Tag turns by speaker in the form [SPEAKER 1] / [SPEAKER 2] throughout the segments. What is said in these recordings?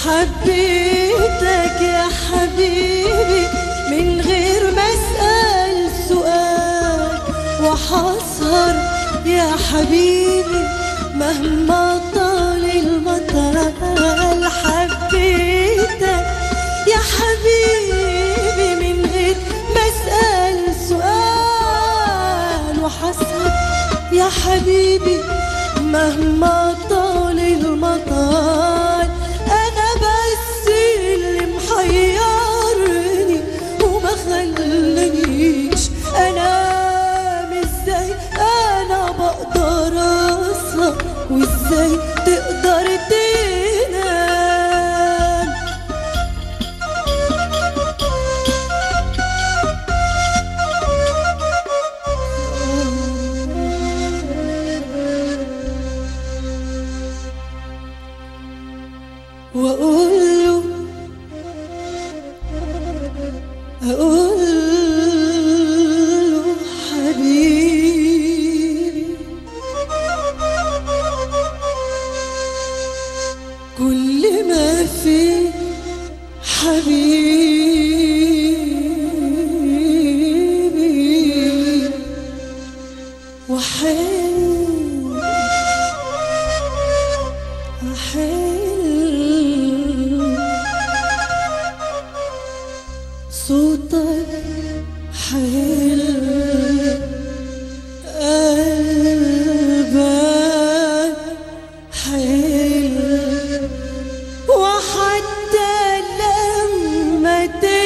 [SPEAKER 1] حبيتك يا حبيبي من غير ما اسأل سؤال، وحسهر يا حبيبي مهما طال المطال. حبيتك يا حبيبي من غير ما اسأل سؤال، وحسهر يا حبيبي مهما طال المطال. انا بس اللي محيرني وما خلانيش انام. ازاي انا بقدر اسهر وازاي تقدر تنام؟ وأقوله حبيبي كل ما في حبيبي، وحلو صوتك حلو، قلبك حلو، وحتى لما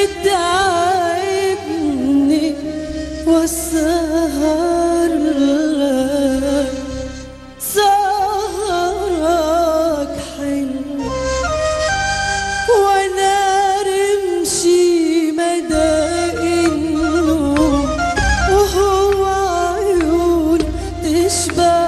[SPEAKER 1] تتعبني واسهر لك سهرك حلو، وانا رمشي مدى النوم وهو عيون تشبه